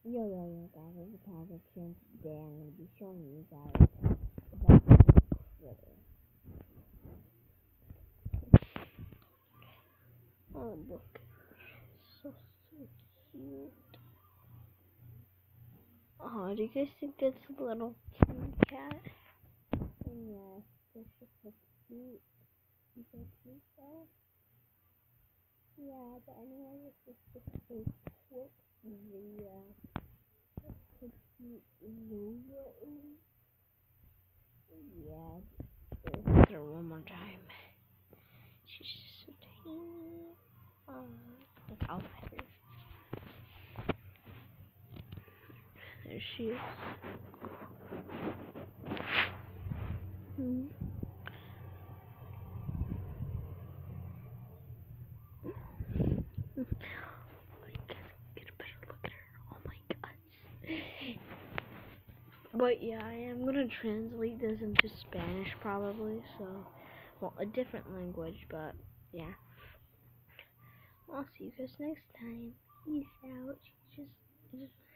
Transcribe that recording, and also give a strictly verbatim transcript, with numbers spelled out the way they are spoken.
Yo, yo, yo, guys, this is Patrick here, and today I'm going to be showing you guys about Critter. Oh, look. So, so cute. Oh, do you guys think that's a little cute cat? And yeah, this is so cute. He's so cute, though. Yeah, but anyway, this is just a quick video. Cute video. Yeah, let's her one more time. She's just so tiny. Oh, look how pretty. There she is. Hmm. Get a better look at her. Oh my gosh. But yeah, I am gonna translate this into Spanish probably, so, well, a different language, but yeah. I'll see you guys next time. Peace out. Just, just